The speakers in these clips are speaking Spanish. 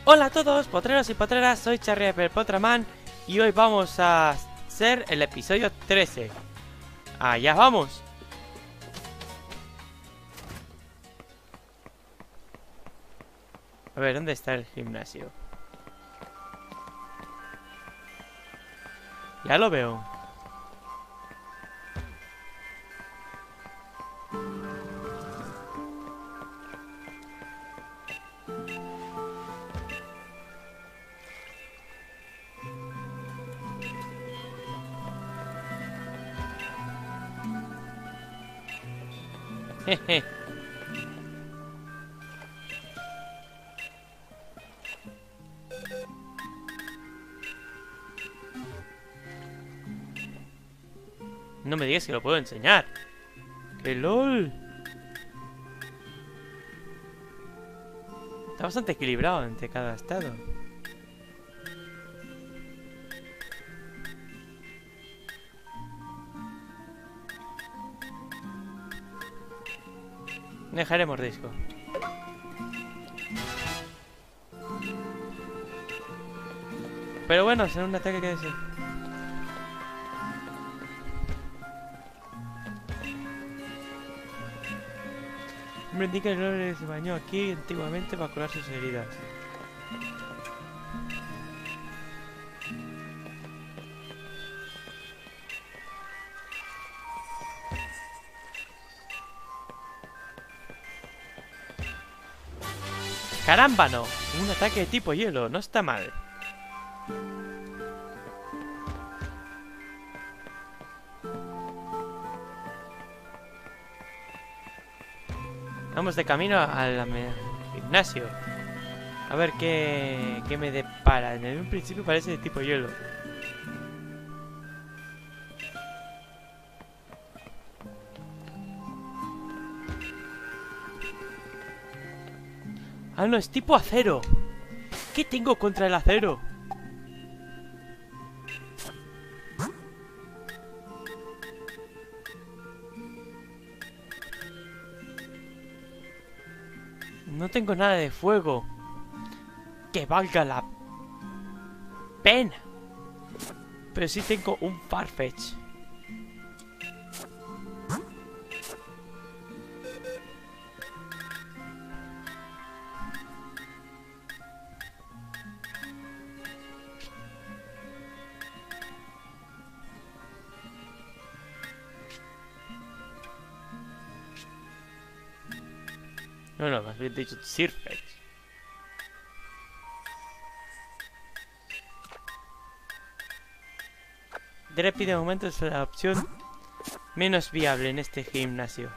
Hola a todos, potreros y potreras, soy Charrieper Potraman y hoy vamos a hacer el episodio 13. ¡Allá vamos! A ver, ¿dónde está el gimnasio? Ya lo veo. Jeje. No me digas que lo puedo enseñar. ¡Qué lol! Está bastante equilibrado entre cada estado. Dejaré mordisco. Pero bueno, será un ataque que decir. Me indica que el hombre se bañó aquí antiguamente para curar sus heridas. ¡Caramba, no! Un ataque de tipo hielo, no está mal. Vamos de camino al gimnasio. A ver qué me depara. En un principio parece de tipo hielo. Ah, no, es tipo acero. ¿Qué tengo contra el acero? No tengo nada de fuego que valga la pena. Pero sí tengo un Farfetch. No, más bien dicho Sirfetch. Drepi de momento es la opción menos viable en este gimnasio.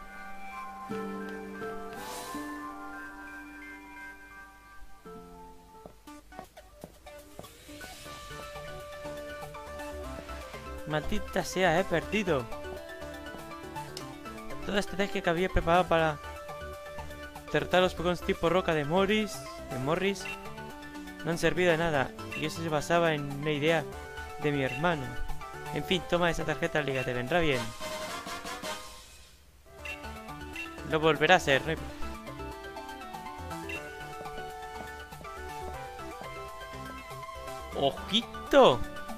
Maldita sea, he perdido. Toda estrategia que había preparado para derrotar a los Pokémon tipo roca de Morris no han servido de nada. Y eso se basaba en una idea de mi hermano. En fin, toma esa tarjeta liga, te vendrá bien. Lo volverá a hacer, ¿no? ¡Ojito!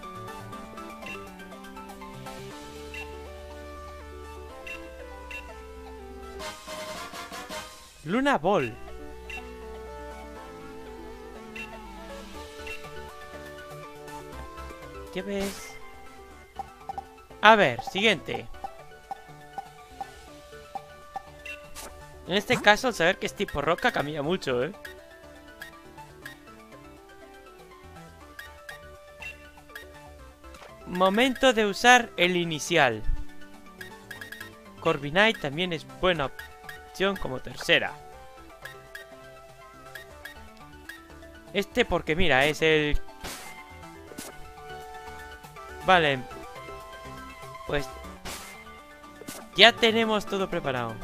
Luna Ball. ¿Qué ves? A ver, siguiente. En este caso, al saber que es tipo roca, cambia mucho, ¿eh? Momento de usar el inicial. Corviknight también es buena opción como tercera. Este porque mira, es el... Vale. Pues ya tenemos todo preparado.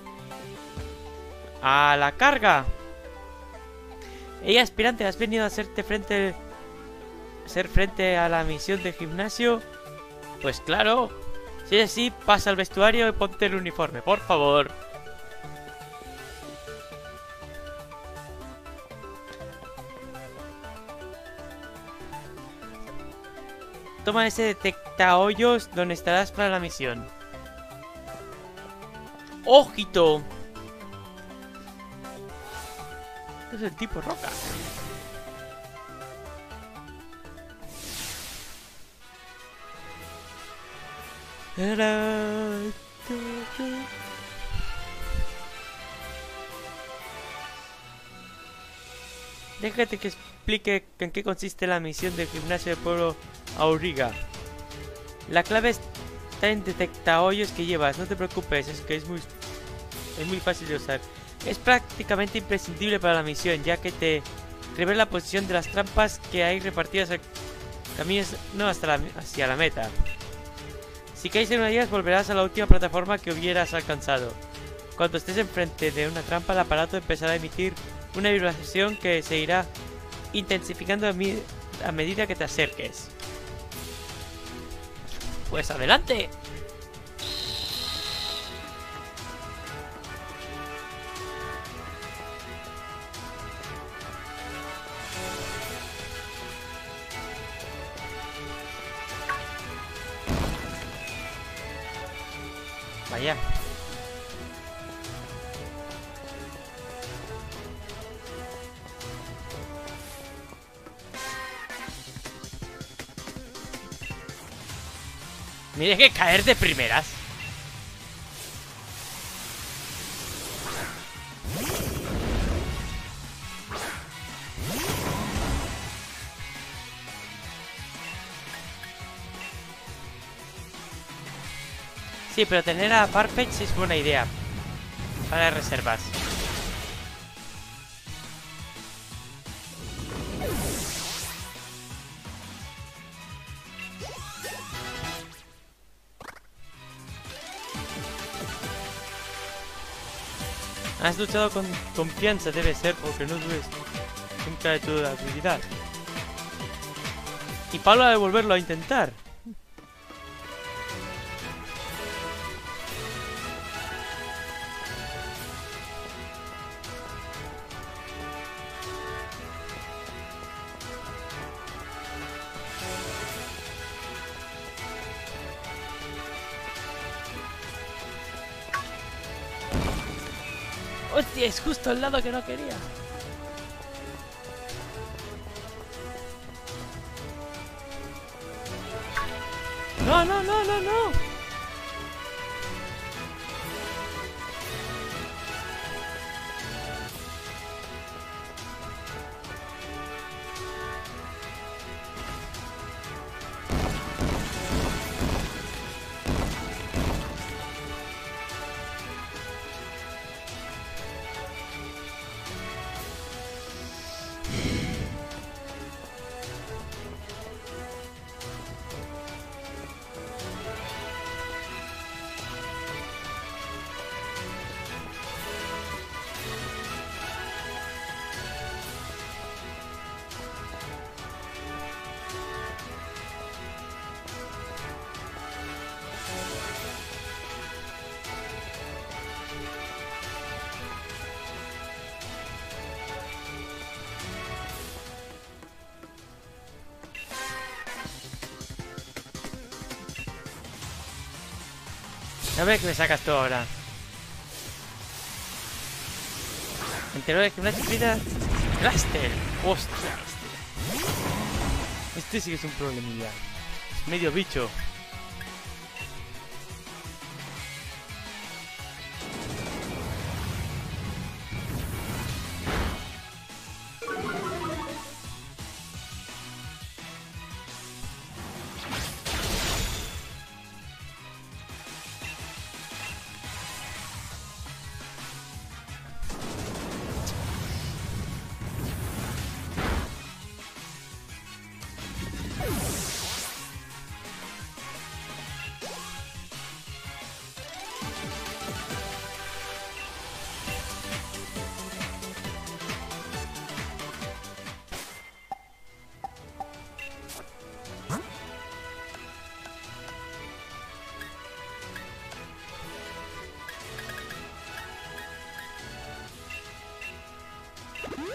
¡A la carga! Ey, aspirante, ¿has venido a hacerte frente... hacer frente a la misión de gimnasio? Pues claro. Si es así, pasa al vestuario y ponte el uniforme, por favor. toma ese detecta hoyos donde estarás para la misión. ¡Ojito! Este es el tipo roca. Déjate que explique en qué consiste la misión del gimnasio de pueblo Auriga. La clave está en detecta hoyos que llevas, no te preocupes, es que es muy fácil de usar. Es prácticamente imprescindible para la misión, ya que te revela la posición de las trampas que hay repartidas al camino hacia la meta. Si caes en una de ellas, volverás a la última plataforma que hubieras alcanzado. Cuando estés enfrente de una trampa, el aparato empezará a emitir una vibración que se irá intensificando a medida que te acerques. Pues adelante. Vaya. Mire que caer de primeras. Sí, pero tener a Farfetch es buena idea para reservas. Has luchado con confianza, debe ser, porque no dudes nunca de tu habilidad. Y Pablo ha de volverlo a intentar. ¡Hostia! Es justo al lado que no quería. ¡No, no, no, no, no! A ver qué me sacas tú ahora. Entero de gimnasio vida. ¡Blaster! ¡Ostras! Este sí que es un problemilla. Es medio bicho.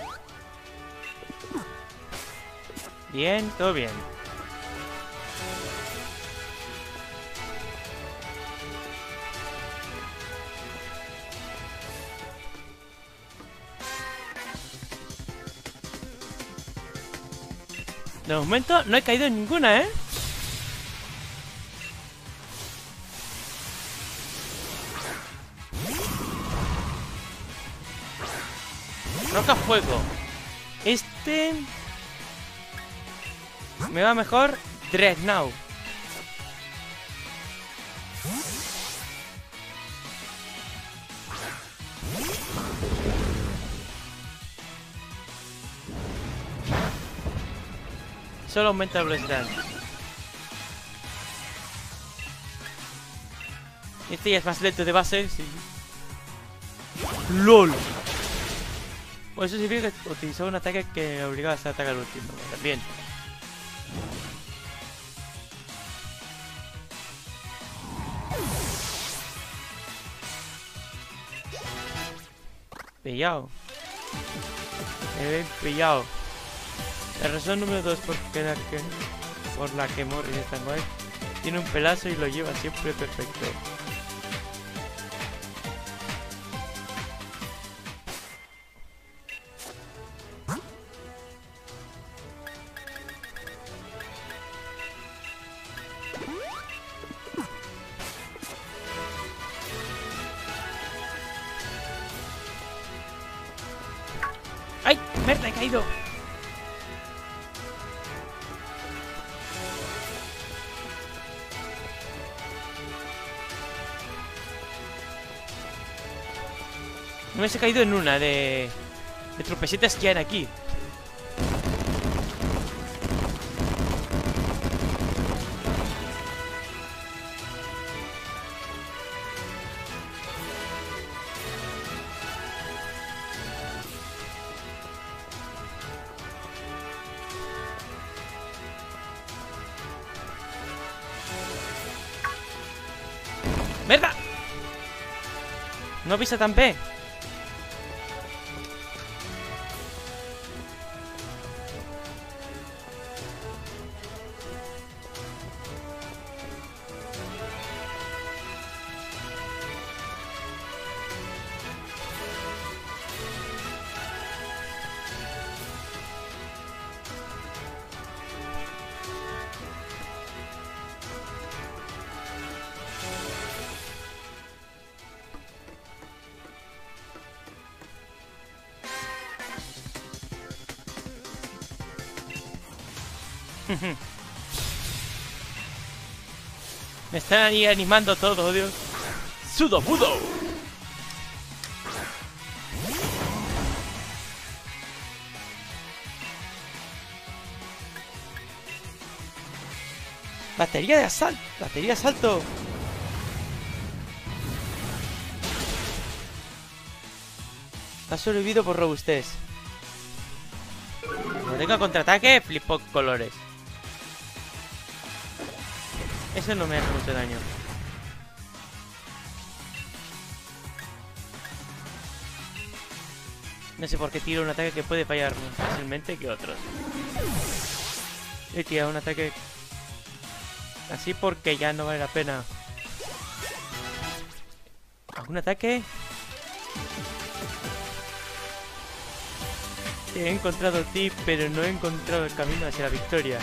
Bien, todo bien. De momento no he caído en ninguna, ¿eh? Roca fuego. Este... me va mejor Dreadnought. Solo aumenta la velocidad. Este ya es más lento de base, sí. ¡LOL! Pues eso significa que utilizó un ataque que me obligaba a hacer ataque al último. También. Pillado. Me he pillado. La razón número 2 por la que Morris es tan guay. Tiene un pelazo y lo lleva siempre perfecto. ¡Ay! ¡Merda! ¡He caído! No me he caído en una de tropecitas que hay aquí. ¡Merda! No pisa tan P. Me están ahí animando todo, Dios. ¡Sudobudo! Batería de asalto. Batería de asalto. Ha sobrevivido por robustez. Cuando tenga contraataque, flipo colores. Eso no me hace mucho daño. No sé por qué tiro un ataque que puede fallar más fácilmente que otros. He tirado un ataque así porque ya no vale la pena. ¿Algún ataque? He encontrado a ti, pero no he encontrado el camino hacia la victoria.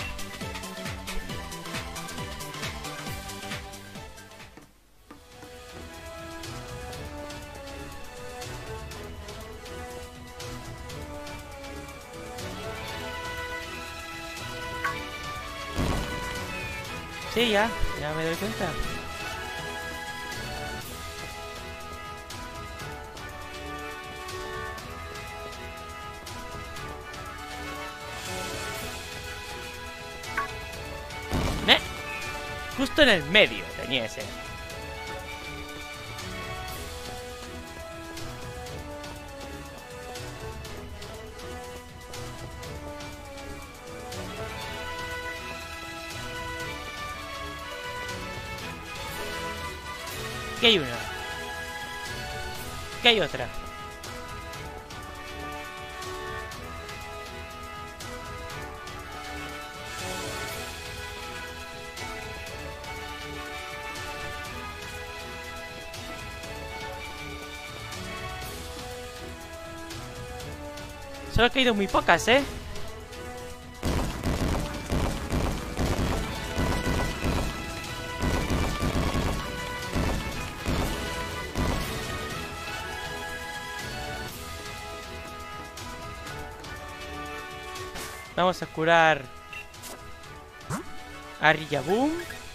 Sí, ya me doy cuenta. Justo en el medio tenía ese. ¿Qué hay una? ¿Qué hay otra? Solo ha caído muy pocas, ¿eh? Vamos a curar a Rillaboom.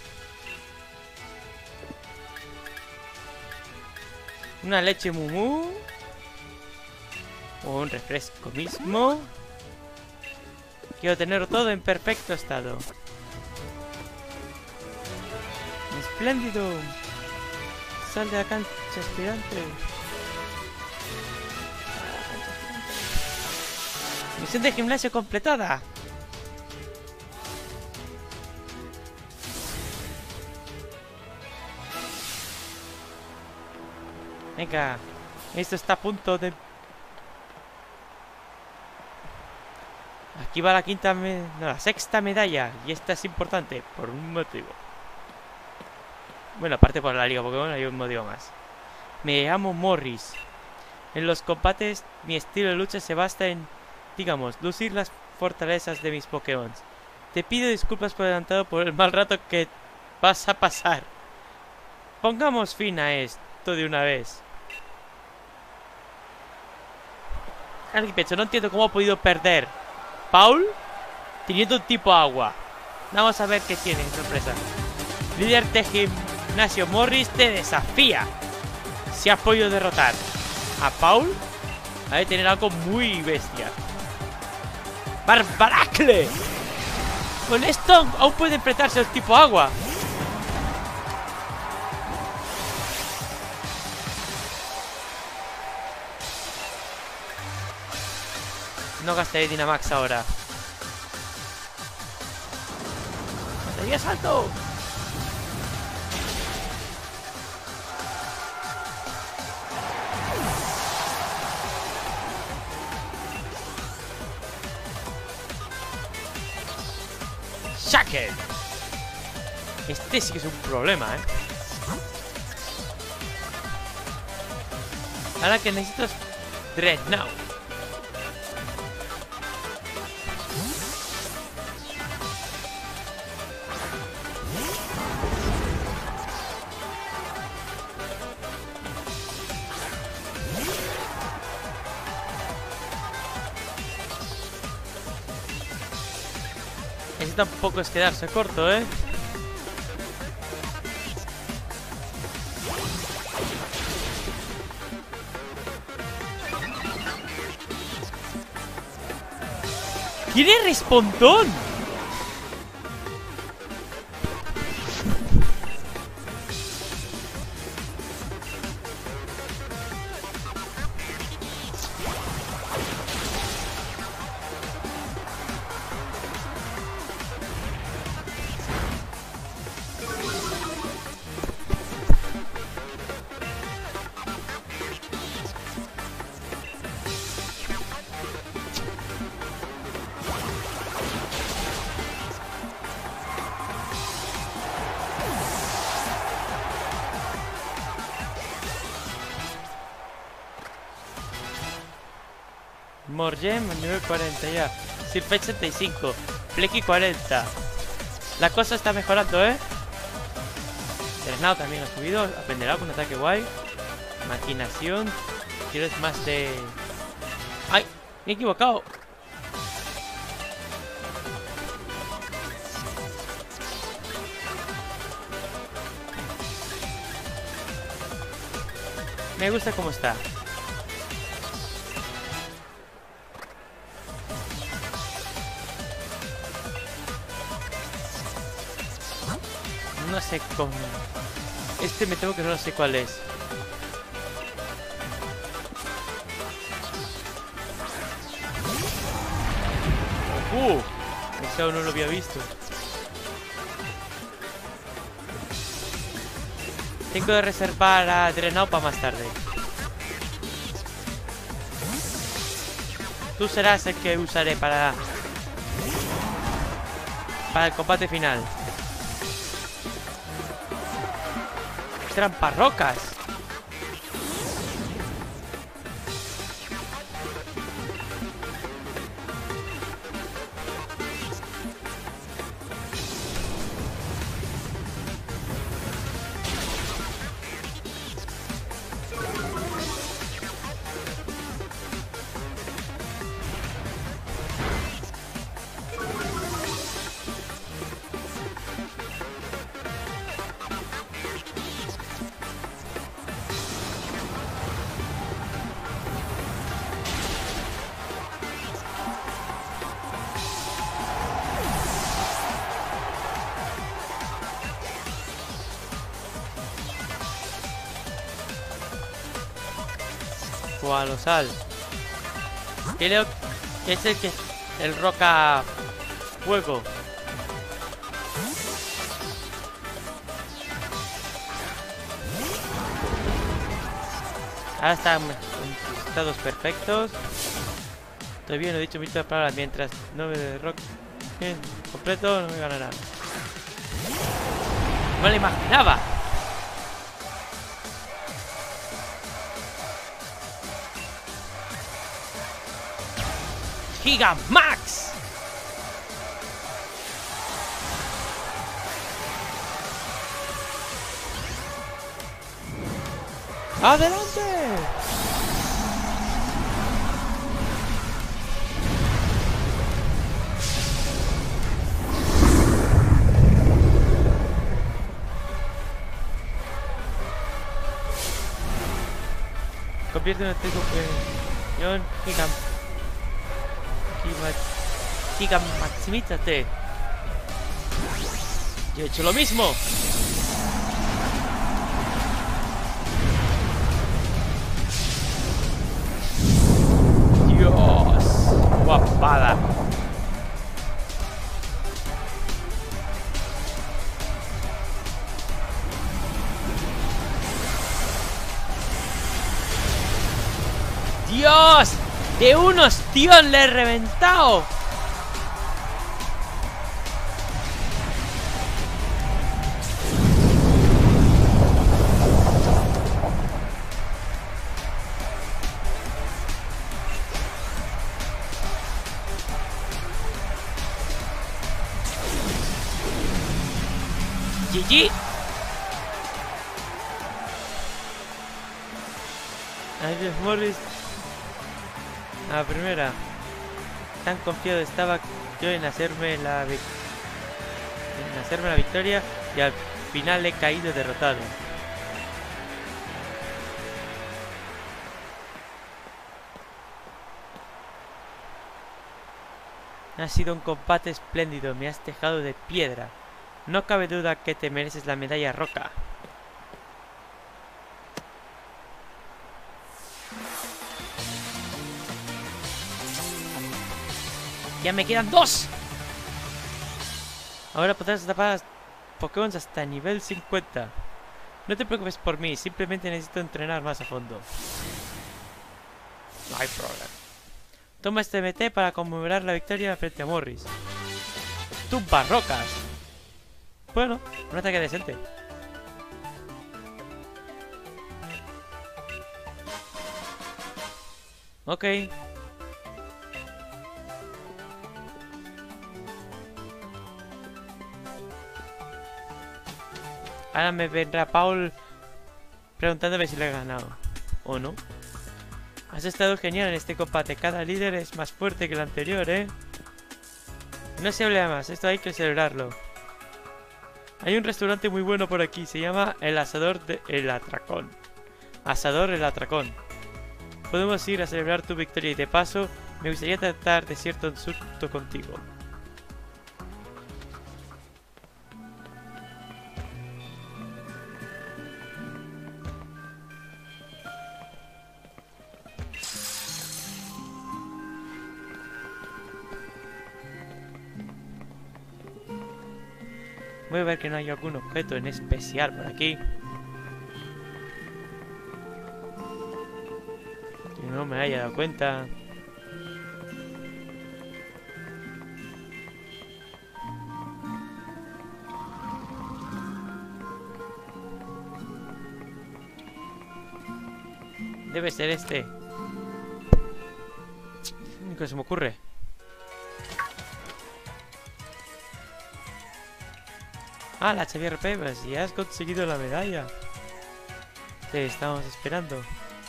Una leche Mumu. Un refresco mismo. Quiero tenerlo todo en perfecto estado. Espléndido. Sal de la cancha aspirante. Misión de gimnasio completada. Venga, esto está a punto de... Aquí va la quinta... No, la sexta medalla. Y esta es importante por un motivo. Bueno, aparte por la Liga Pokémon hay un motivo más. Me llamo Morris. En los combates mi estilo de lucha se basa en, digamos, lucir las fortalezas de mis Pokémon. Te pido disculpas por adelantado por el mal rato que vas a pasar. Pongamos fin a esto de una vez. No entiendo cómo ha podido perder. Paul, teniendo un tipo agua. Vamos a ver qué tiene en sorpresa. Líder de gimnasio Morris te desafía. Si has podido derrotar a Paul, ha de tener algo muy bestia. ¡Barbaracle! Con esto aún puede enfrentarse al tipo agua. No gastaré Dynamax ahora. ¡Batería salto! ¡Shaken! Este sí que es un problema, ¿eh? Ahora que necesito es Dreadnought. Ese tampoco es quedarse corto, ¿eh? ¡Tiene respondón! Morgem, nivel 40 ya. Sirfetch 75. Flecky 40. La cosa está mejorando, ¿eh? Drenado también ha subido. Aprenderá con un ataque guay. Maquinación. ¿Quieres más de...? ¡Ay! Me he equivocado. Me gusta cómo está. No sé cómo. Este me temo que no sé cuál es. Ese aún no lo había visto. Tengo que reservar a Drenao para más tarde. Tú serás el que usaré para el combate final. Tramparrocas. colosal. Creo que es el roca fuego. Ahora están en estados perfectos. Todavía no he dicho muchas palabras. Mientras no me derroque completo, no me ganará. No lo imaginaba. Giga Max. ¡Adelante! Convierte en este campeón Giga maximízate. Yo he hecho lo mismo. Dios, guapada. Dios, de un ostión le he reventado. GG. Ahí Morris. A la primera. Tan confiado estaba yo en hacerme la victoria y al final he caído derrotado. Ha sido un combate espléndido, me has dejado de piedra. No cabe duda que te mereces la medalla roca. ¡Ya me quedan 2! Ahora podrás atrapar Pokémon hasta nivel 50. No te preocupes por mí, simplemente necesito entrenar más a fondo. No hay problema. Toma este MT para conmemorar la victoria frente a Morris. ¡Tumba rocas! Bueno, un ataque decente. Ok. Ahora me vendrá Paul preguntándome si le he ganado. ¿O no? Has estado genial en este combate. Cada líder es más fuerte que el anterior, ¿eh? No se hable más. Esto hay que celebrarlo. Hay un restaurante muy bueno por aquí. Se llama El Asador El Atracón. Asador El Atracón. Podemos ir a celebrar tu victoria y de paso me gustaría tratar de cierto insulto contigo. Voy a ver que no hay algún objeto en especial por aquí. Que no me haya dado cuenta. Debe ser este. ¿Qué se me ocurre? Ah, la Xavier Pebas, ya has conseguido la medalla. Te estamos esperando.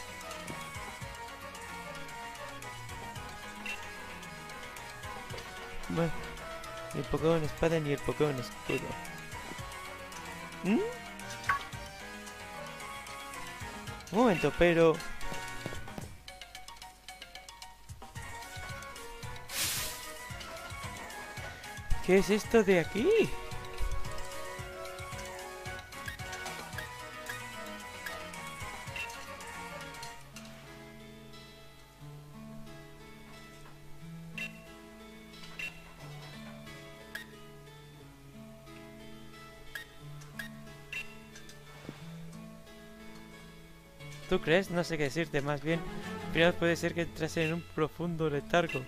Bueno, ni el Pokémon espada ni el Pokémon escudo. ¿Mm? Un momento, pero... ¿qué es esto de aquí? ¿Tú crees? No sé qué decirte, más bien. Primero puede ser que entrase en un profundo letargo.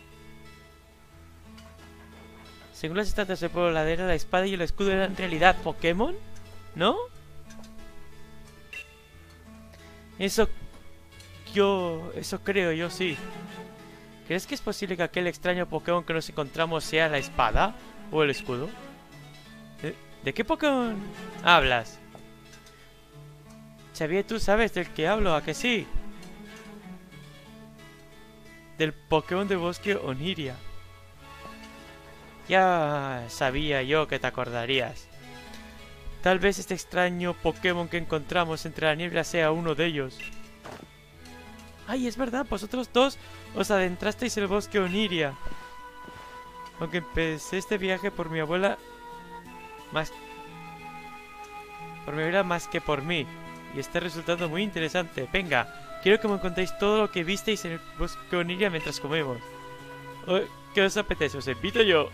Según las estatuas de pueblo ladera, la espada y el escudo eran en realidad Pokémon, ¿no? Eso creo yo, sí. ¿Crees que es posible que aquel extraño Pokémon que nos encontramos sea la espada o el escudo? ¿De qué Pokémon hablas? Xavier, tú sabes del que hablo, ¿a que sí? Del Pokémon de bosque Oniria. Ya sabía yo que te acordarías. Tal vez este extraño Pokémon que encontramos entre la niebla sea uno de ellos. ¡Ay, es verdad! Vosotros dos os adentrasteis en el bosque Oniria. Aunque empecé este viaje por mi abuela más que por mí. Y está resultando muy interesante. Venga, quiero que me contéis todo lo que visteis en el bosque Oniria mientras comemos. ¿Qué os apetece? Os invito yo.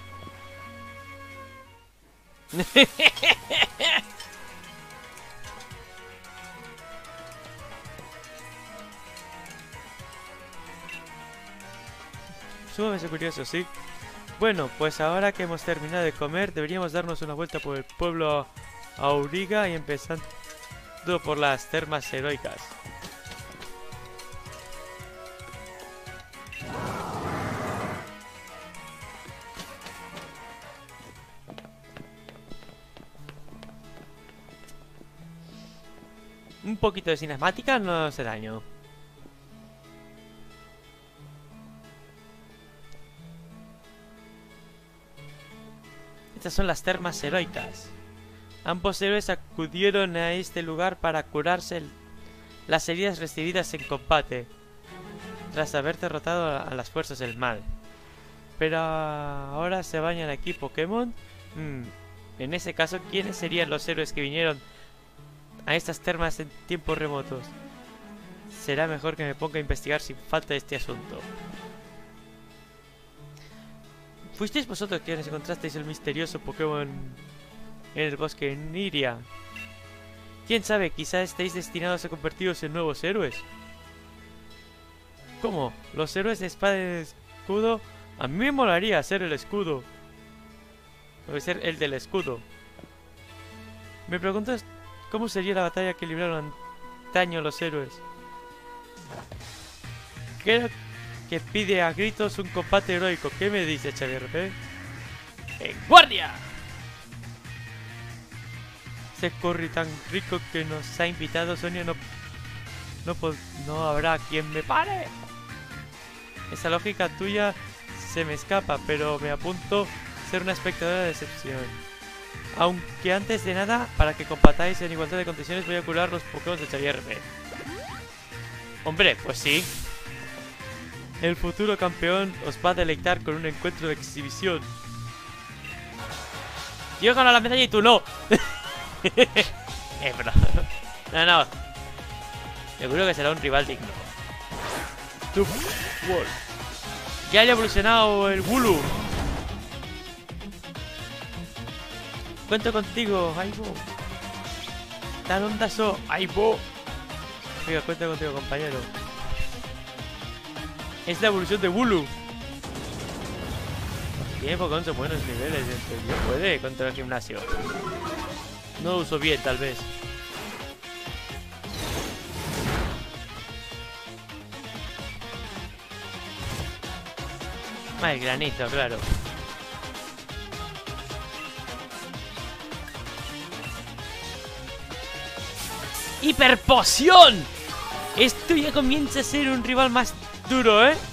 Sumamente curioso, ¿sí? Bueno, pues ahora que hemos terminado de comer, deberíamos darnos una vuelta por el pueblo Auriga y empezando por las termas heroicas. Un poquito de cinemática no hace daño. Estas son las termas heroicas. Ambos héroes acudieron a este lugar para curarse las heridas recibidas en combate, tras haber derrotado a las fuerzas del mal. Pero ahora se bañan aquí Pokémon. En ese caso, ¿quiénes serían los héroes que vinieron a estas termas en tiempos remotos? Será mejor que me ponga a investigar sin falta este asunto. ¿Fuisteis vosotros quienes encontrasteis el misterioso Pokémon en el bosque Oniria? ¿Quién sabe? Quizá estéis destinados a convertiros en nuevos héroes. ¿Cómo? ¿Los héroes de espada y escudo? A mí me molaría ser el escudo. Debe ser el del escudo. Me pregunto cómo sería la batalla que libraron antaño los héroes. Creo que pide a gritos un combate heroico. ¿Qué me dice, Xavier? ¡En guardia! Ese curry tan rico que nos ha invitado Sonia no habrá quien me pare. Esa lógica tuya se me escapa, pero me apunto a ser una espectadora de excepción. Aunque antes de nada, para que combatáis en igualdad de condiciones, voy a curar los Pokémon de Xavier. Hombre, pues sí. El futuro campeón os va a deleitar con un encuentro de exhibición. Yo gano la medalla y tú no. Bro. No. Seguro que será un rival digno. Ya haya evolucionado el Wooloo. Cuento contigo, Aibo. Tan ondazo, Aibo. Venga, cuento contigo, compañero. Es la evolución de Wooloo. Tiene Pokémon de buenos niveles. ¿En puede contra el gimnasio? No lo uso bien, tal vez. El granizo, claro. ¡Hiperpoción! Esto ya comienza a ser un rival más duro, ¿eh?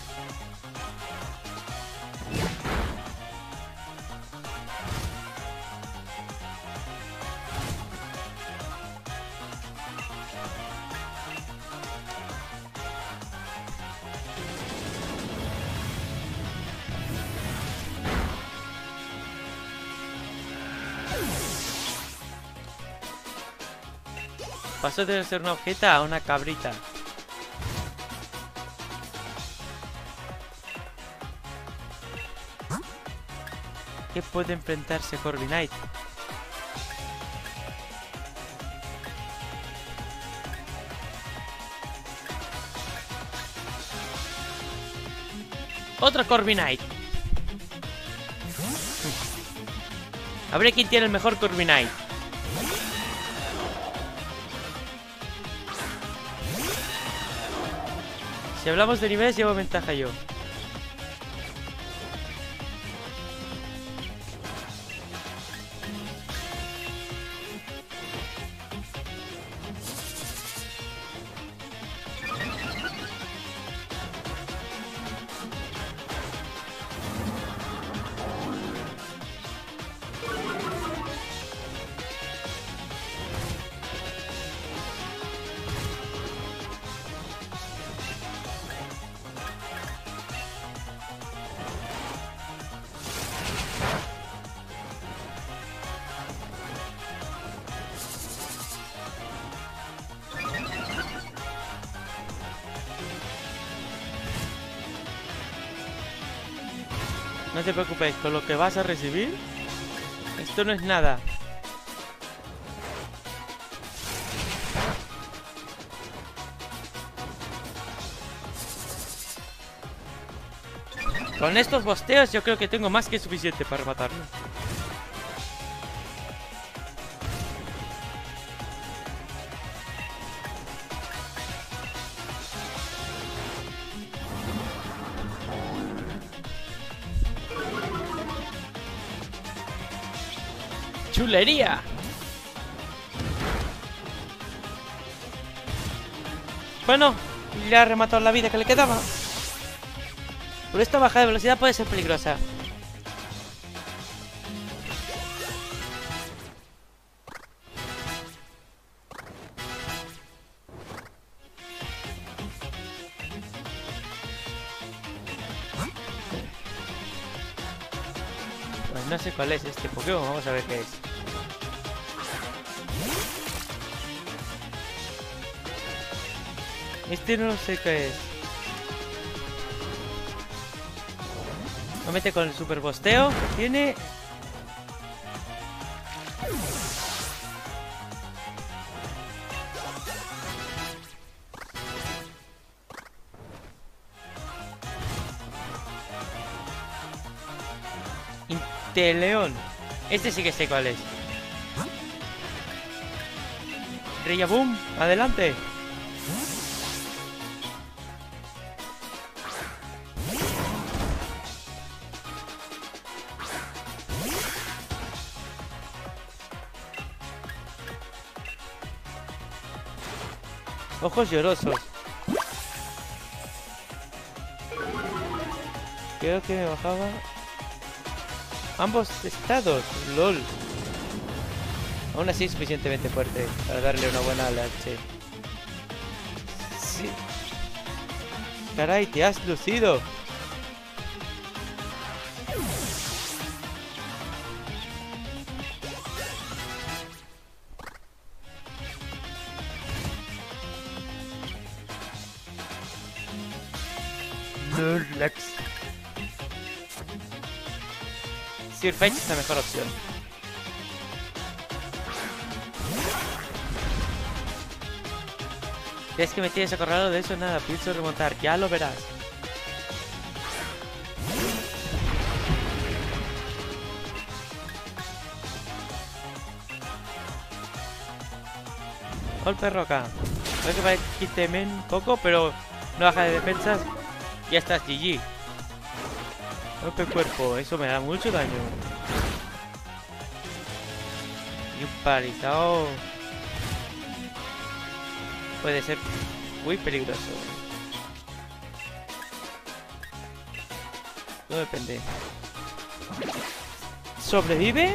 Pasó de ser una objeta a una cabrita. ¿Qué puede enfrentarse Corviknight? Otro Corviknight. A ver quién tiene el mejor Corviknight. Si hablamos de niveles, llevo ventaja yo. No te preocupes, con lo que vas a recibir, esto no es nada. Con estos bosteos yo creo que tengo más que suficiente para matarlo. ¡Chulería! Bueno, le ha rematado la vida que le quedaba. Pero esta bajada de velocidad puede ser peligrosa. Pues no sé cuál es este Pokémon, vamos a ver qué es. Este no sé qué es. Lo mete con el super bosteo que tiene. Inteleón. Este sí que sé cuál es. Rillaboom, adelante. Ojos llorosos. Creo que me bajaba ambos estados. LOL. Aún así es suficientemente fuerte para darle una buena leche. Sí. Caray, te has lucido. Lex. Sirfetch'd es la mejor opción. ¿Crees que me tienes acorralado? De eso nada, pienso remontar, ya lo verás. Golpe roca. Creo que va a quitarme un poco, pero no baja de defensas. Ya estás, GG. Golpe cuerpo, eso me da mucho daño. Y un paralizado puede ser muy peligroso. No depende. ¿Sobrevive?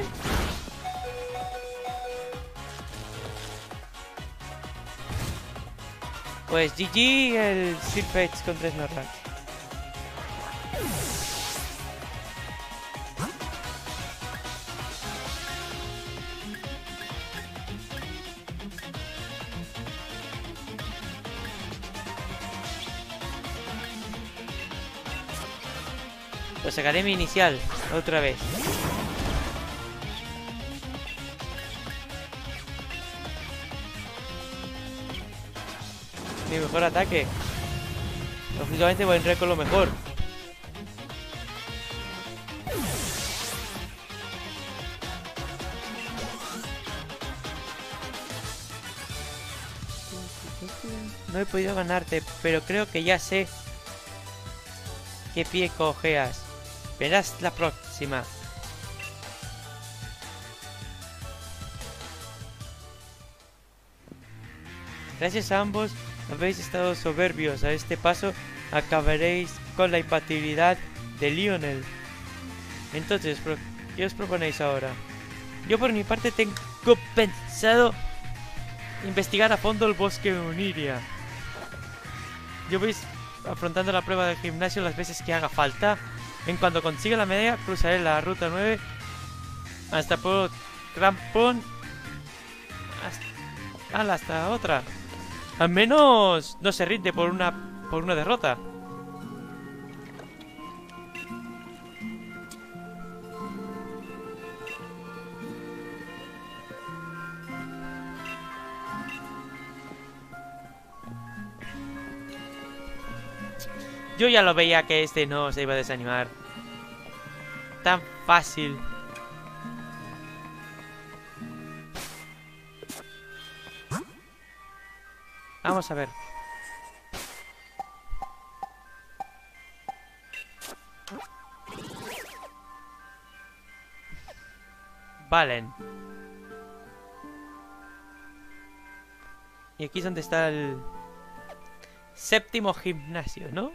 Pues GG el Sirfetch'd contra Snorlax. Pues sacaré mi inicial otra vez. Mi mejor ataque. Lógicamente voy a entrar con lo mejor. no he podido ganarte, pero creo que ya sé qué pie cojeas. Verás la próxima. Gracias a ambos habéis estado soberbios. A este paso acabaréis con la impatibilidad de Lionel. Entonces, ¿qué os proponéis ahora? Yo por mi parte tengo pensado investigar a fondo el bosque de Uniria. Yo voy afrontando la prueba del gimnasio las veces que haga falta. En cuanto consiga la medalla, cruzaré la ruta 9 hasta por Crampon. Hasta otra. Al menos no se rinde por una derrota. Yo ya lo veía que este no se iba a desanimar. Tan fácil. Vamos a ver. Valen. Y aquí es donde está el séptimo gimnasio, ¿no?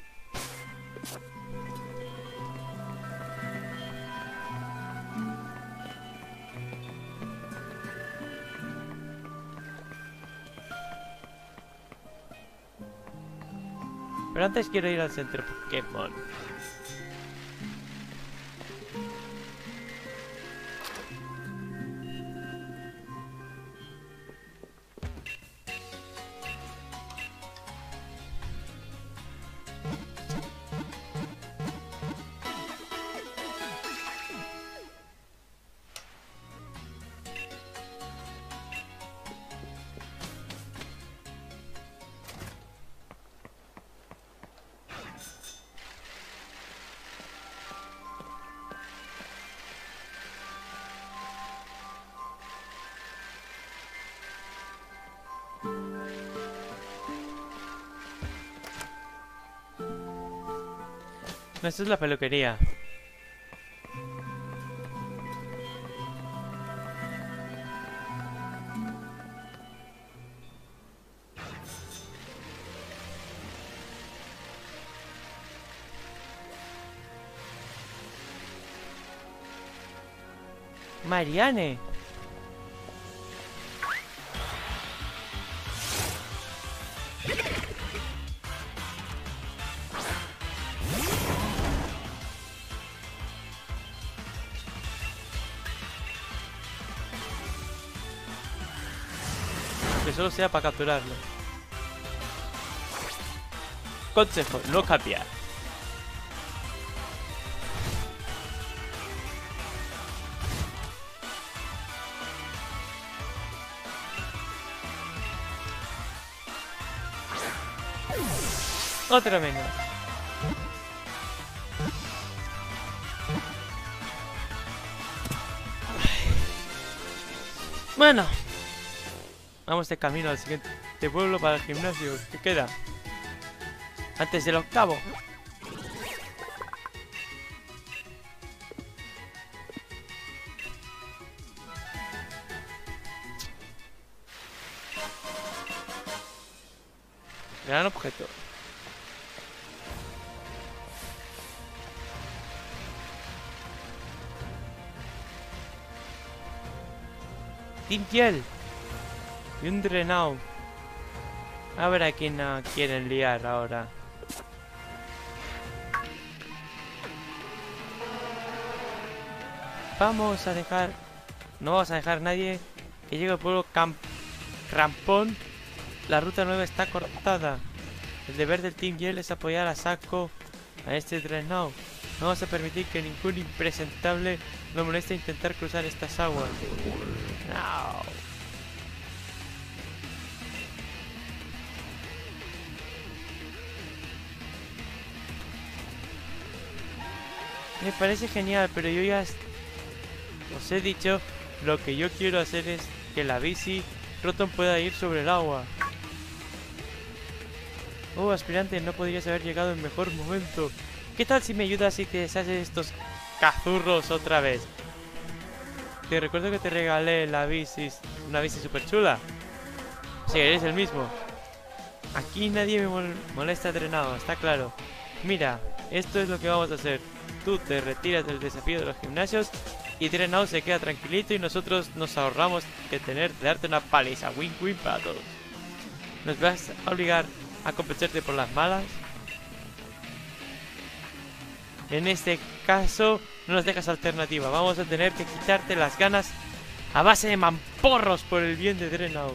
Pero antes quiero ir al centro Pokémon. No, esto es la peluquería. Marianne. Que solo sea para capturarlo. Consejo, no cambiar. Otra menos. Bueno. Vamos de camino al siguiente pueblo para el gimnasio. ¿Qué queda? Antes del octavo. Gran objeto. Team Yell. Y un Drenau. A ver a quién quieren liar ahora. Vamos a dejar... No vamos a dejar a nadie que llegue al pueblo Crampon. La ruta 9 está cortada. El deber del Team Yell es apoyar a saco a este Drenau. No vamos a permitir que ningún impresentable nos moleste intentar cruzar estas aguas. No. Me parece genial, pero yo ya os he dicho, lo que yo quiero hacer es que la bici Rotom pueda ir sobre el agua. Oh, aspirante, no podrías haber llegado en mejor momento. ¿Qué tal si me ayudas y te deshaces estos cazurros otra vez? Te recuerdo que te regalé la bici, una bici super chula. Sí, eres el mismo. Aquí nadie me molesta Drenado, está claro. Mira, esto es lo que vamos a hacer. Tú te retiras del desafío de los gimnasios y Drenado se queda tranquilito y nosotros nos ahorramos que tener de darte una paliza. Win win para todos. ¿Nos vas a obligar a compensarte por las malas? En este caso, no nos dejas alternativa. Vamos a tener que quitarte las ganas a base de mamporros por el bien de Dreadnought.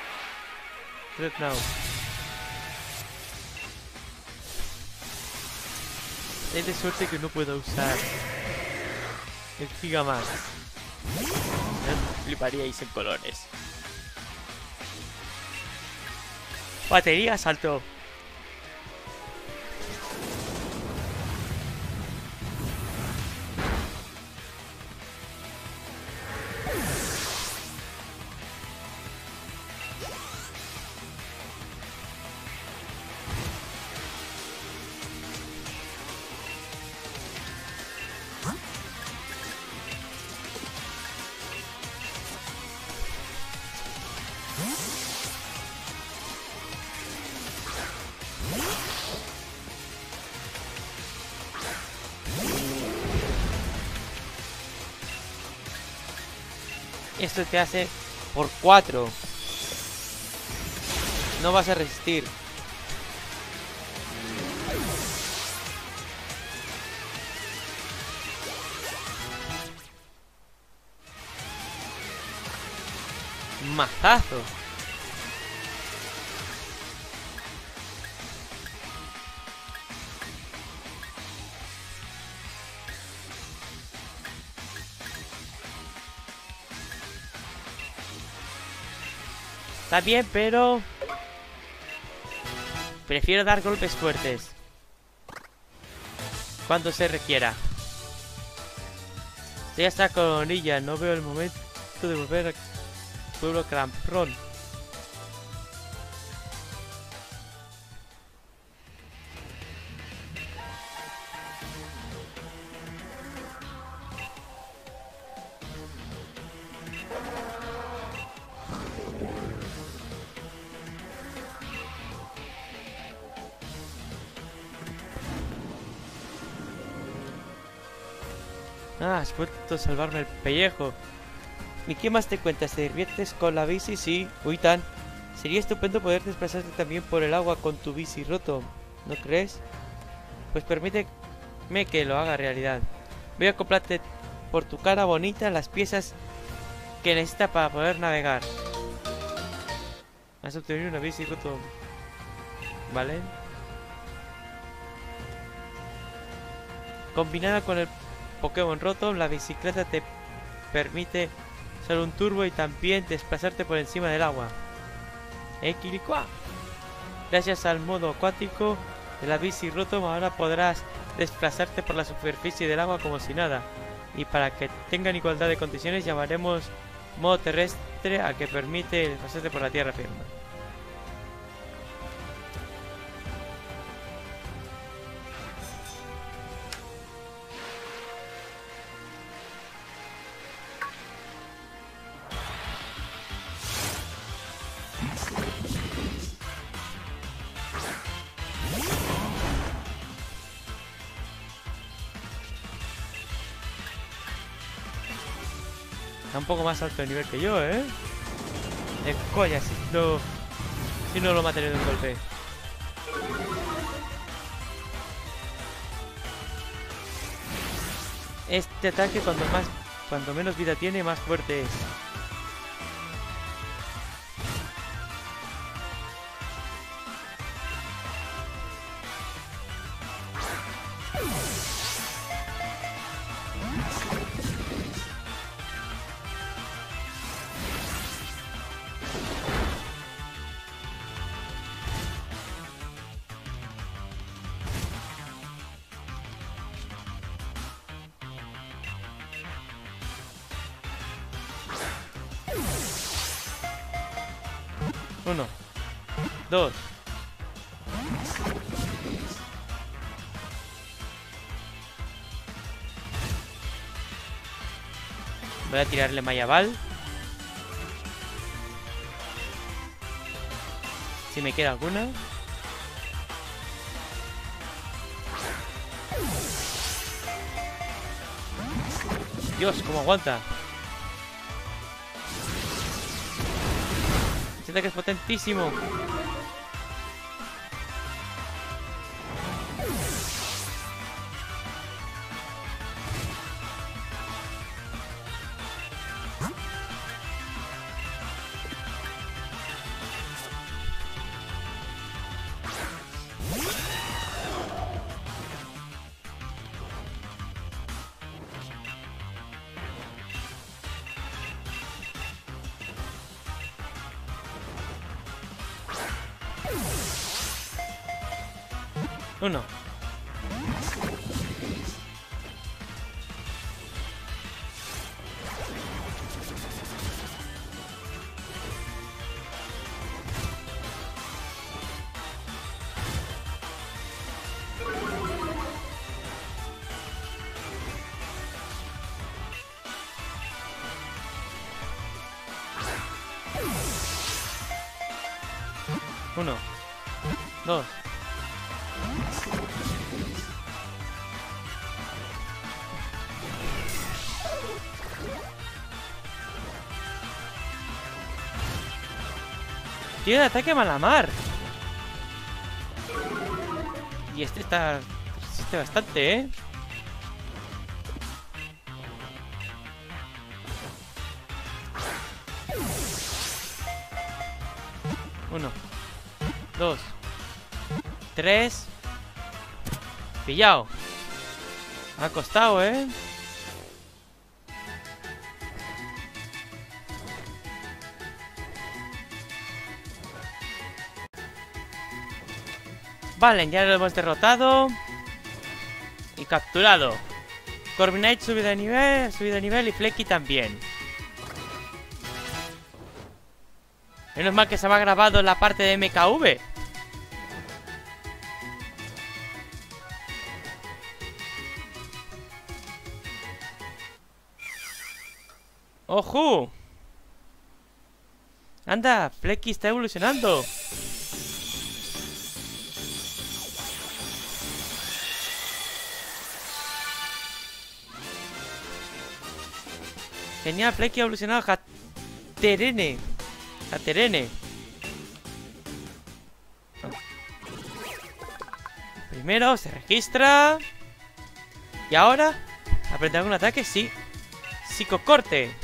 Es de suerte que no puedo usar el Gigamax. Fliparíais en colores. Batería, salto. Esto te hace por 4. No vas a resistir. Mazazo. Está bien, pero prefiero dar golpes fuertes cuando se requiera. Ya está con orilla, no veo el momento de volver al pueblo Cramprón. Ah, has vuelto a salvarme el pellejo. ¿Y qué más te cuentas? ¿Te diviertes con la bici? Sí, Uitan. Sería estupendo poder desplazarte también por el agua con tu bici roto, ¿no crees? Pues permíteme que lo haga realidad. Voy a comprarte por tu cara bonita las piezas que necesitas para poder navegar. Has obtenido una bici roto. ¿Vale? Combinada con el Pokémon roto, la bicicleta te permite usar un turbo y también desplazarte por encima del agua. Kirikua. Gracias al modo acuático de la bici roto, ahora podrás desplazarte por la superficie del agua como si nada. Y para que tengan igualdad de condiciones, llamaremos modo terrestre al que permite desplazarte por la tierra firme. Está un poco más alto de nivel que yo, ¿eh? De coña, si no lo mataré de un golpe. Este ataque cuando menos vida tiene, más fuerte es. Uno, dos, Voy a tirarle Mayabal. Si me queda alguna. Dios, cómo aguanta. Este ataque es potentísimo. Uno. Uno. Dos. Tiene un ataque Malamar. Y este resiste bastante, ¿eh? Uno. Dos. Tres. Pillado. Ha costado, ¿eh? Vale, ya lo hemos derrotado. Y capturado. Corviknight subido de nivel y Flecky también. Menos mal que se me ha grabado la parte de MKV. ¡Ojo! Anda, Flecky está evolucionando. Genial, Flecky ha evolucionado a Haterene. Primero se registra. Y ahora, ¿aprende algún ataque? Sí. Psicocorte.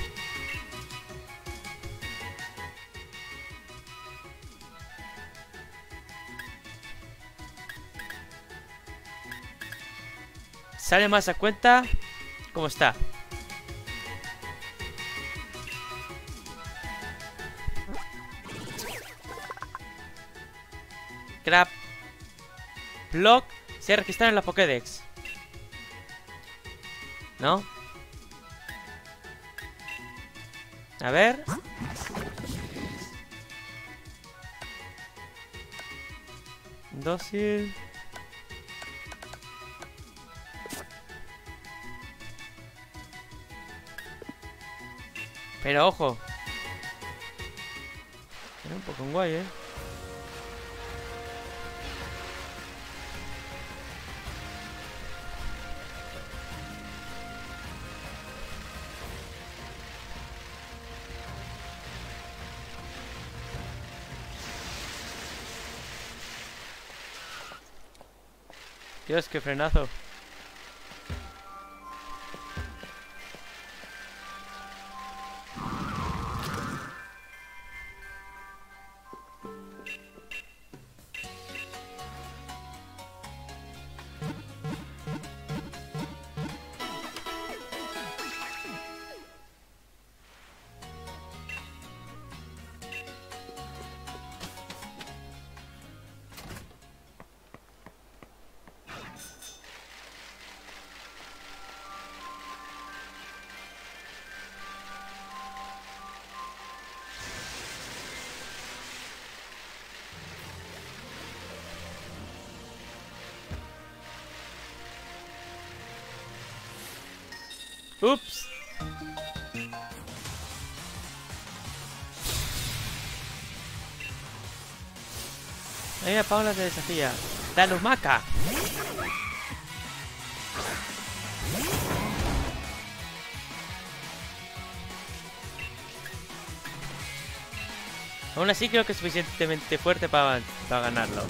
Sale más a cuenta. ¿Cómo está? Crap Block se registra en la Pokédex. ¿No? A ver. Dócil. Pero ojo. Era un poco guay, ¿eh? Dios, qué frenazo. Ups. Ahí a Paula te desafía. ¡Dalumaca! Aún así creo que es suficientemente fuerte para ganarlo.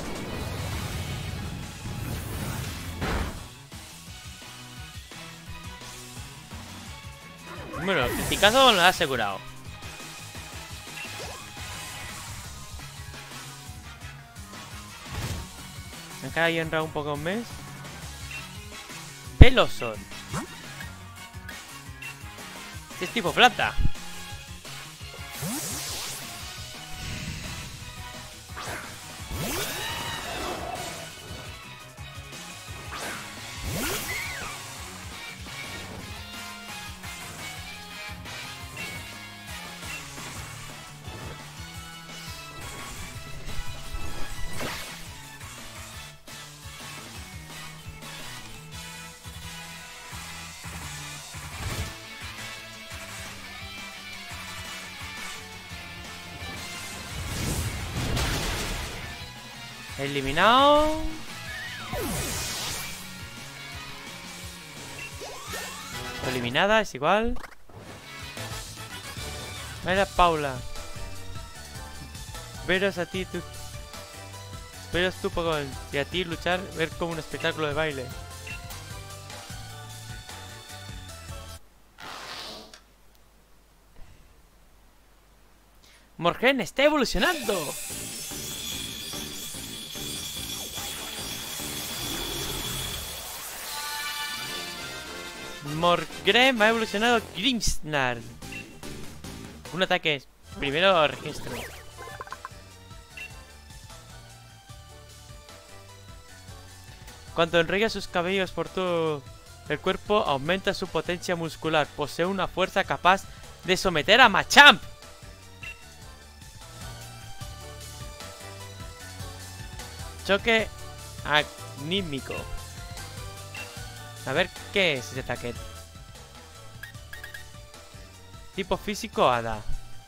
Bueno, el criticazo lo ha asegurado. Acá hay entrado un poco más. Peloson. Este es tipo planta. Eliminado. Eliminada, es igual. Mira, Paula. Veros a ti, tú. Veros tú, Pogón. Y a ti luchar, ver como un espectáculo de baile. Morgen está evolucionando. Morgrem ha evolucionado Grimsnarl. Un ataque. Primero registro. Cuando enrolla sus cabellos por todo el cuerpo, aumenta su potencia muscular. Posee una fuerza capaz de someter a Machamp. Choque anímico. A ver qué es ese ataque. Tipo físico, hada.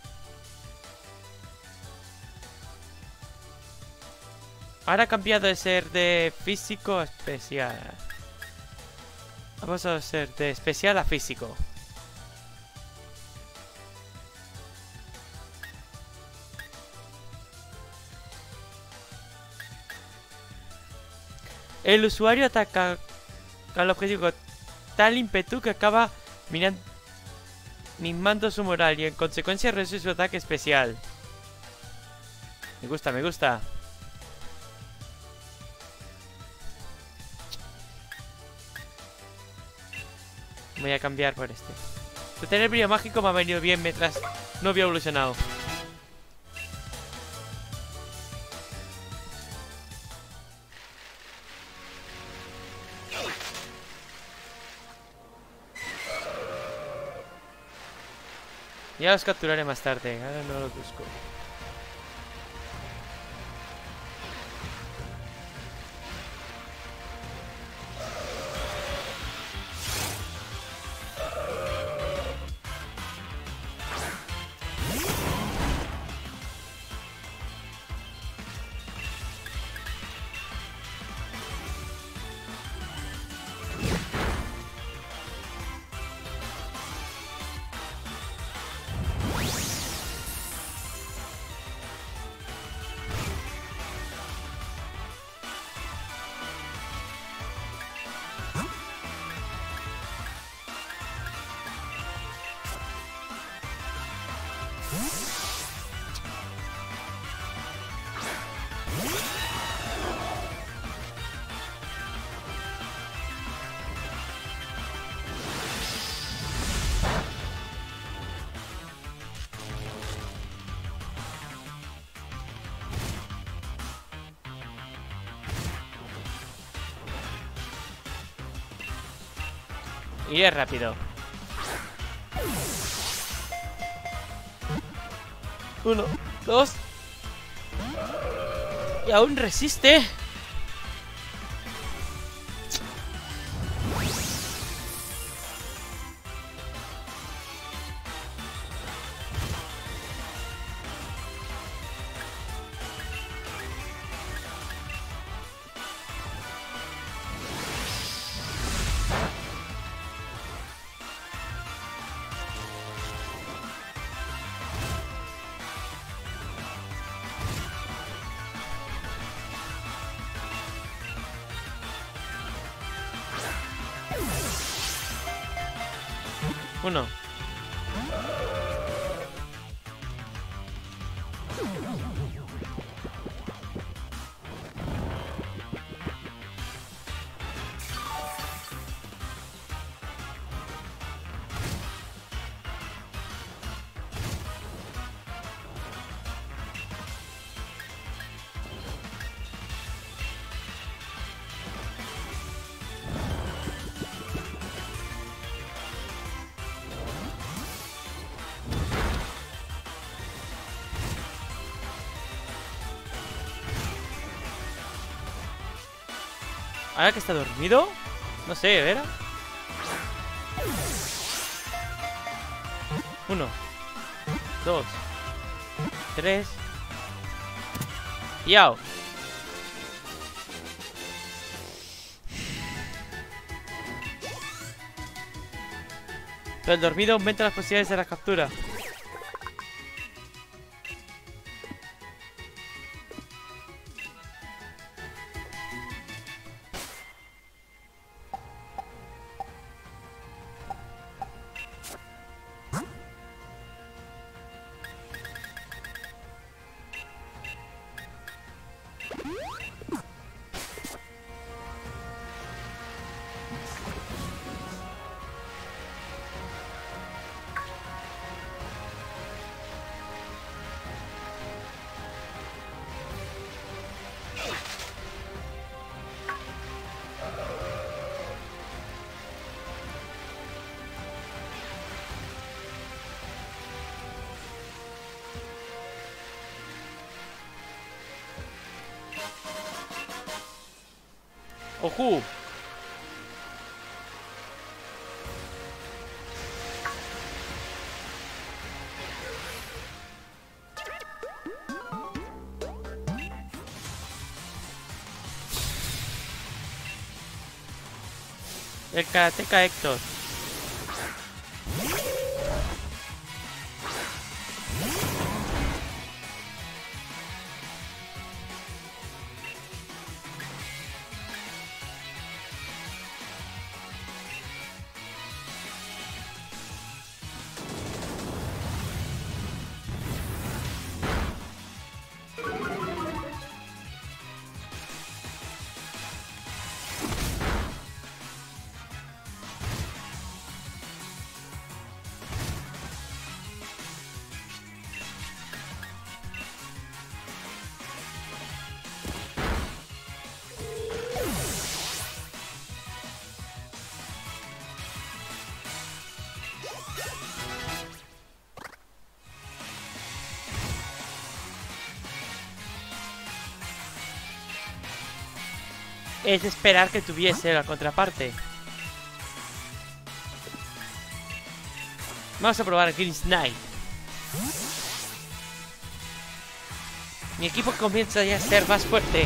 Ahora ha cambiado de ser de físico a especial. Vamos a ser de especial a físico. El usuario ataca al objetivo tal ímpetu que acaba mimando su moral y en consecuencia recibe su ataque especial. Me gusta, me gusta. Voy a cambiar por este. Tener brillo mágico me ha venido bien mientras no había evolucionado. Ya los capturaré más tarde, ahora no los busco. Y es rápido. 1, 2. Y aún resiste. Uno. ¿Ahora que está dormido? No sé, ¿verdad? 1, 2, 3. ¡Yao! Pero el dormido aumenta las posibilidades de la captura. ¡Ojú! El karateka Héctor. Es de esperar que tuviese la contraparte. Vamos a probar Green Knight. Mi equipo comienza ya a ser más fuerte.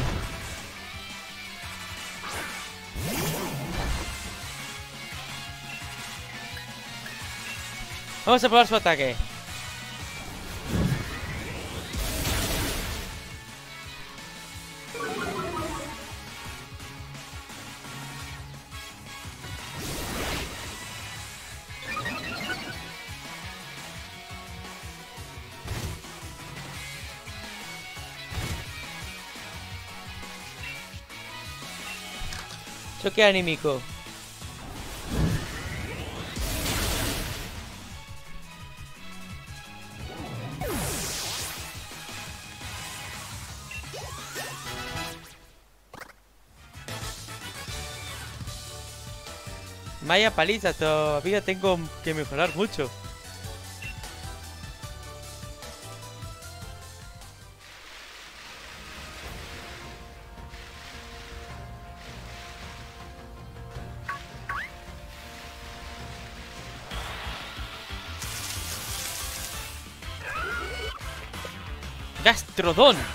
Vamos a probar su ataque. Choque anímico. Vaya paliza, todavía tengo que mejorar mucho. Gastrodon.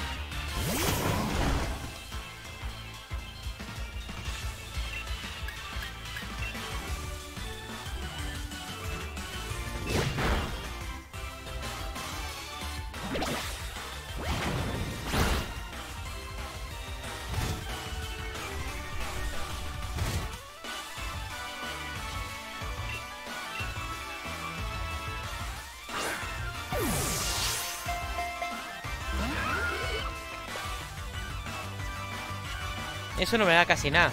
Eso no me da casi nada.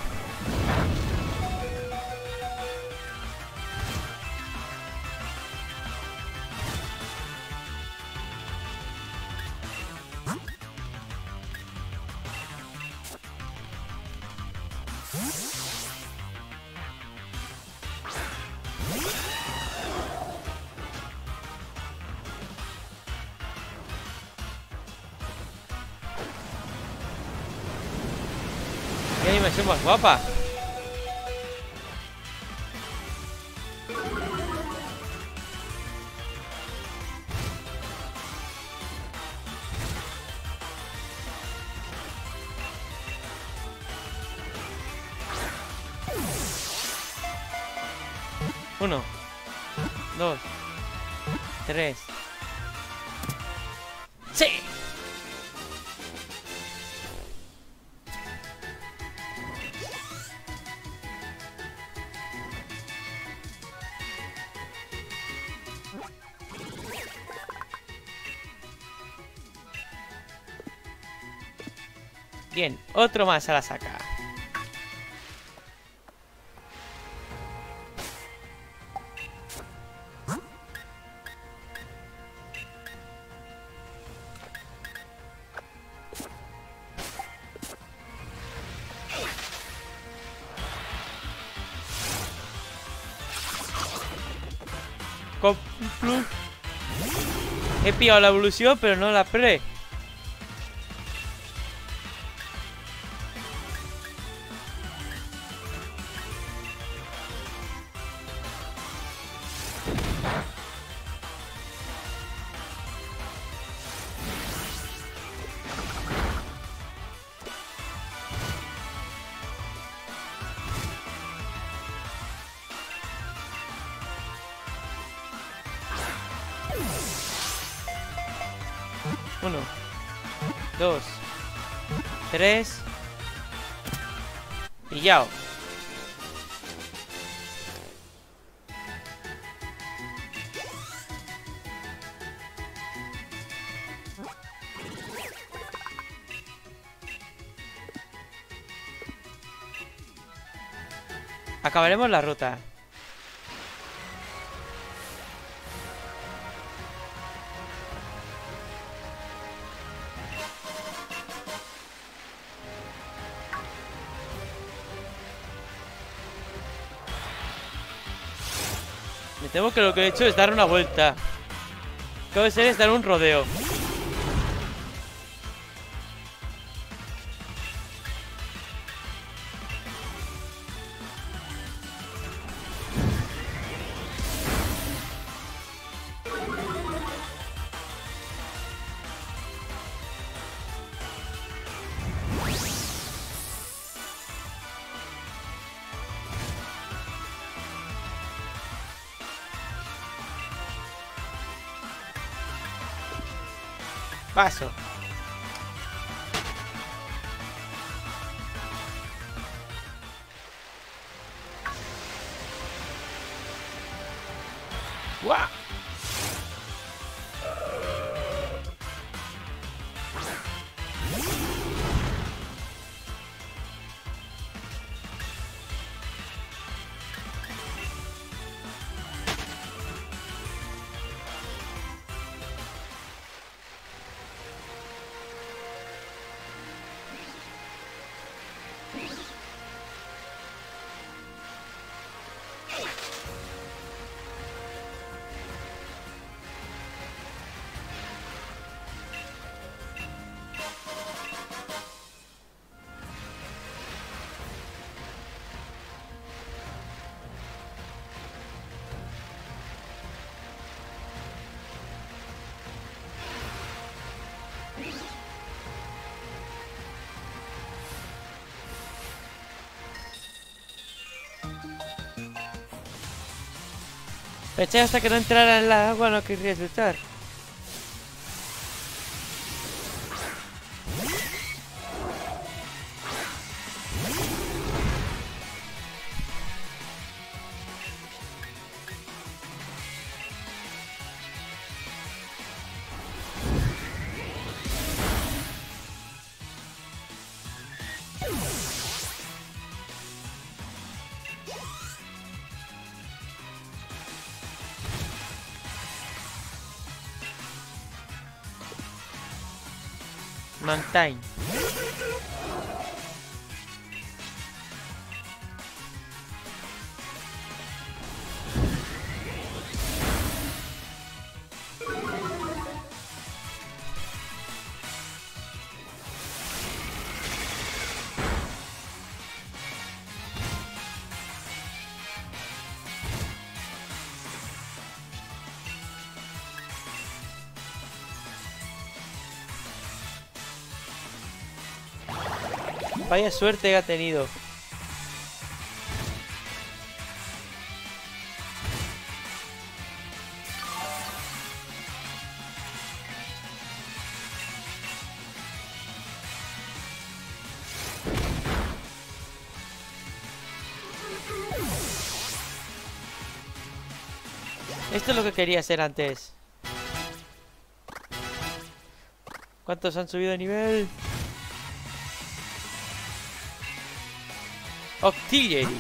¡Qué animación más guapa! Uno, dos, tres. ¡Sí! Bien, otro más a la saca. He pillado la evolución, pero no la pre. Uno, dos, tres. Pillado. Acabaremos la ruta. Me temo que lo que he hecho es dar una vuelta. Lo que debe ser es dar un rodeo. Paso. ¡Guau! Pensé hasta que no entrara en la agua no querrías luchar. Mantine. Vaya suerte que ha tenido. Esto es lo que quería hacer antes. ¿Cuántos han subido de nivel? Octillery.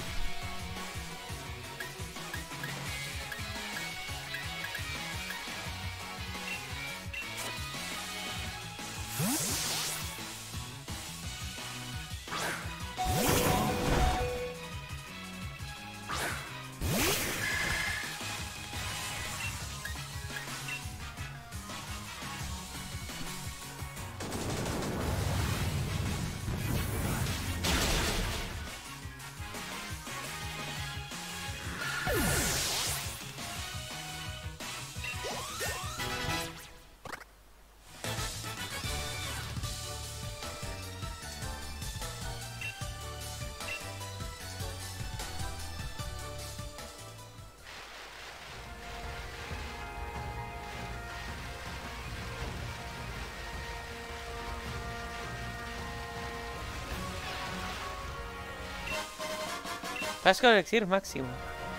Frasco de elixir máximo.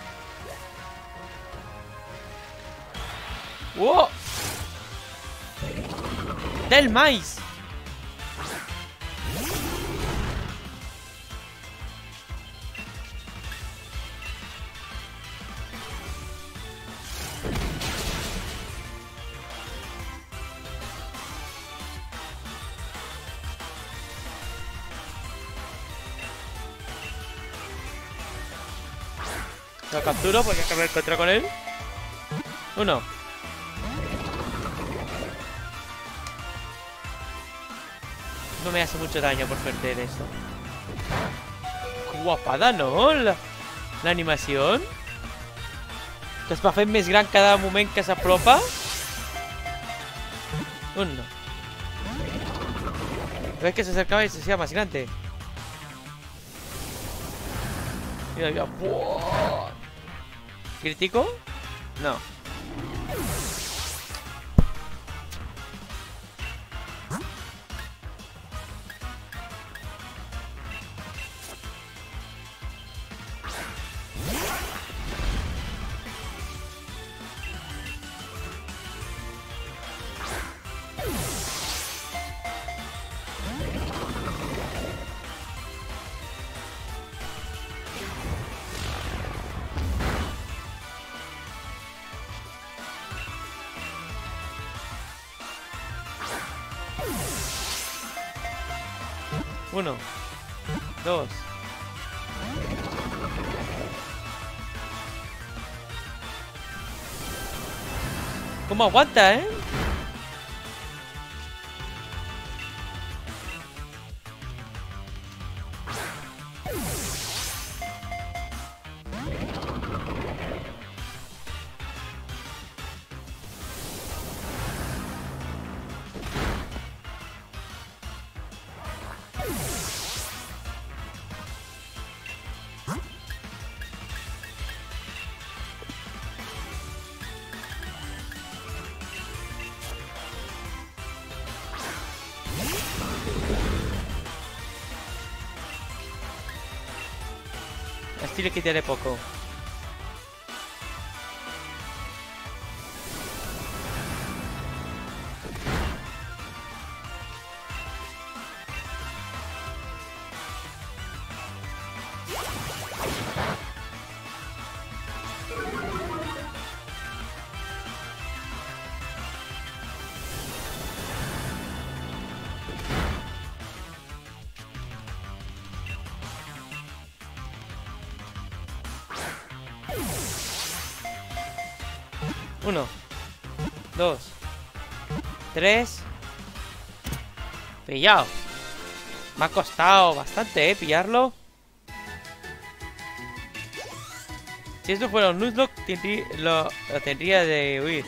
¡Wow! ¡Del maíz! Lo capturo porque acabo de encontrar con él. Uno. No me hace mucho daño por perder eso. Guapada, ¿no? La animación. Que es para fer més gran cada moment que s'apropa. Uno. ¿Ves que se acercaba y se hacía más grande? Mira, mira. ¡Wow! ¿Crítico? No. Uno. Dos. ¿Cómo aguanta, eh? Así le quitaré poco. 1, 2, 3. Pillado. Me ha costado bastante, pillarlo. Si esto fuera un Nuzlocke, lo tendría de huir.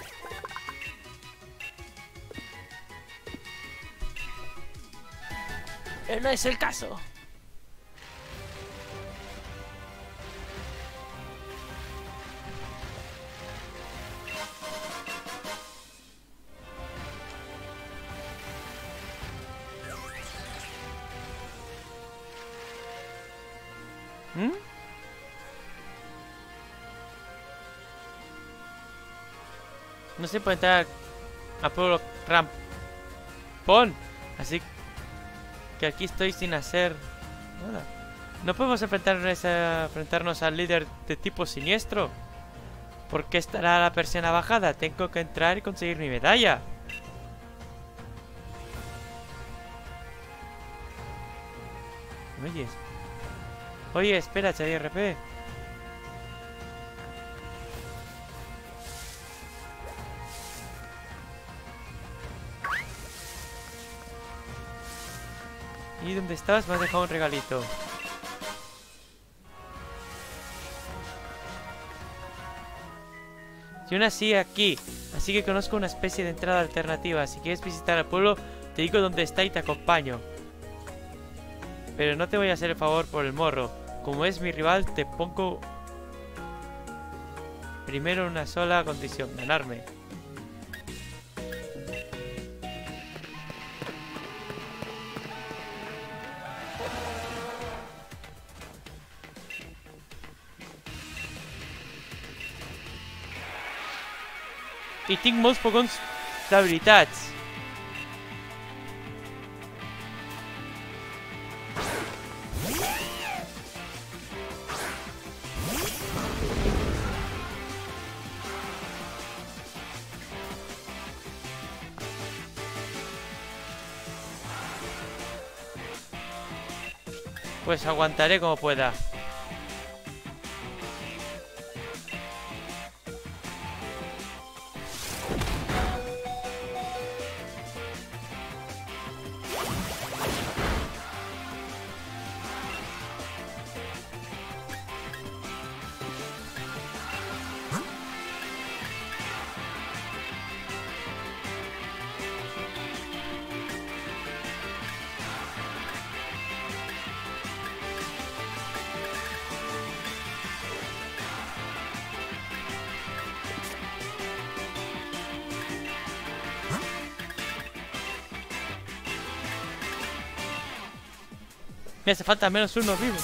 Pero no es el caso. ¿Mm? No se puede entrar a pueblo Rampón. Así que aquí estoy sin hacer nada. No podemos enfrentarnos al líder de tipo siniestro. ¿Por qué estará la persiana bajada? Tengo que entrar y conseguir mi medalla. Oye, espera, HDRP. ¿Y dónde estás? Me has dejado un regalito. Si aún así aquí, así que conozco una especie de entrada alternativa. Si quieres visitar el pueblo, te digo dónde está y te acompaño. Pero no te voy a hacer el favor por el morro. Como es mi rival, te pongo primero una sola condición: ganarme. I tinc molts pogons d'habilitats. Pues aguantaré como pueda. Me hace falta menos uno vivo.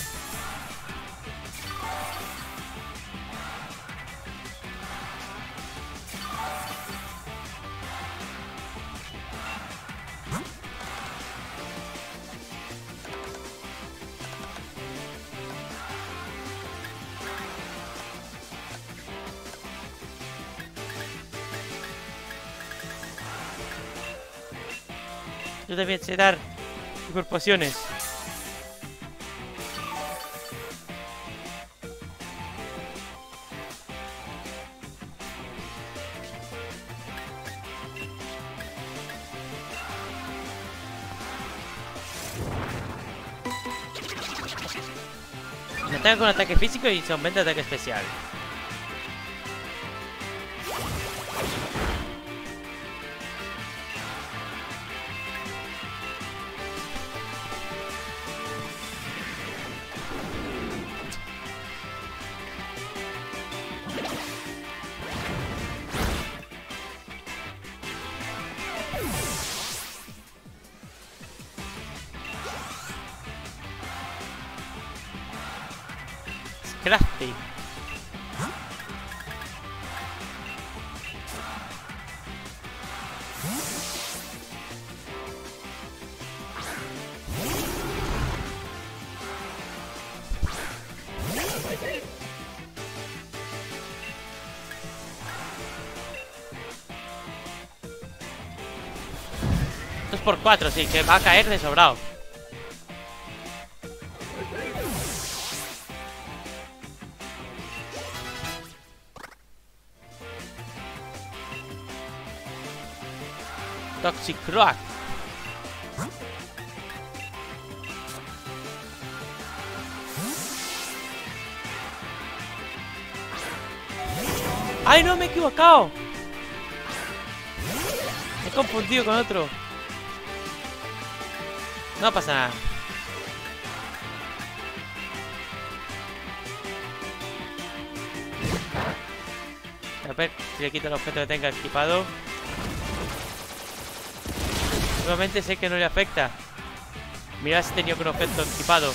Yo también sé dar super pociones. Me ataca con ataque físico y se aumenta ataque especial. Crafty. Dos por 4, sí, que va a caer de sobrado. Toxicroak. ¡Ay, no! Me he equivocado. Me he confundido con otro. No pasa nada. A ver si le quito el objeto que tenga equipado. Nuevamente sé que no le afecta. Mira si tenía un objeto equipado.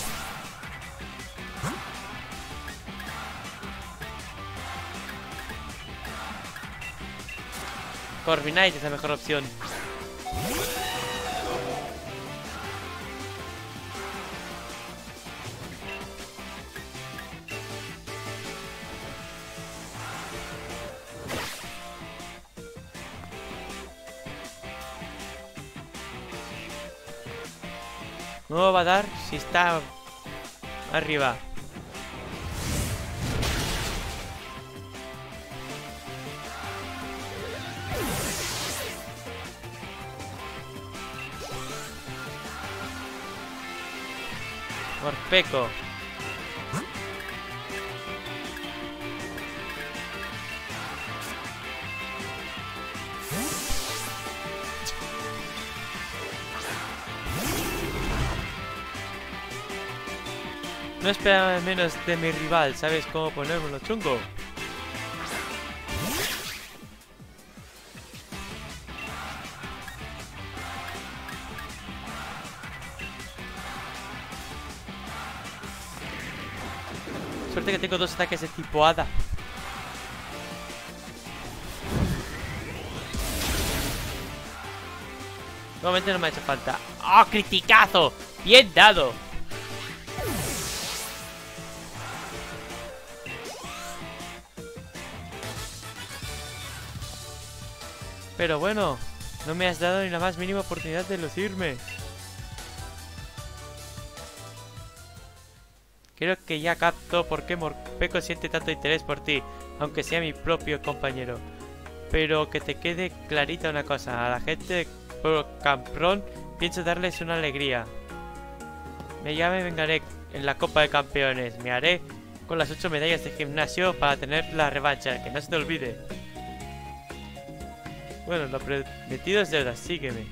Corviknight es la mejor opción. No va a dar si está arriba. Morpeko. No esperaba menos de mi rival. ¿Sabes cómo ponérmelo chungo? Suerte que tengo dos ataques de tipo hada. Nuevamente no me ha hecho falta. ¡Oh, criticazo! ¡Bien dado! Pero bueno, no me has dado ni la más mínima oportunidad de lucirme. Creo que ya capto por qué Morpeko siente tanto interés por ti, aunque sea mi propio compañero. Pero que te quede clarita una cosa, a la gente de Camprón pienso darles una alegría. Ya me vengaré en la Copa de Campeones, me haré con las 8 medallas de gimnasio para tener la revancha, que no se te olvide. Bueno, lo prometido es deuda, sígueme.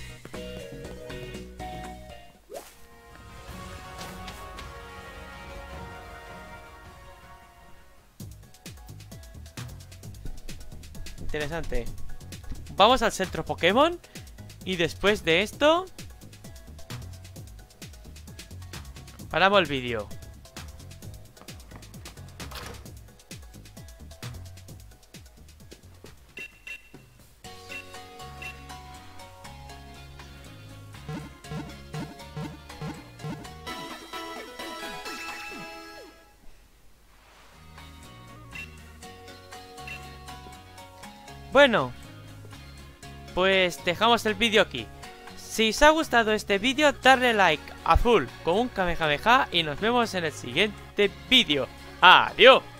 Interesante. Vamos al centro Pokémon. Y después de esto paramos el vídeo. Bueno, pues dejamos el vídeo aquí. Si os ha gustado este vídeo, darle like azul con un Kamehameha y nos vemos en el siguiente vídeo. ¡Adiós!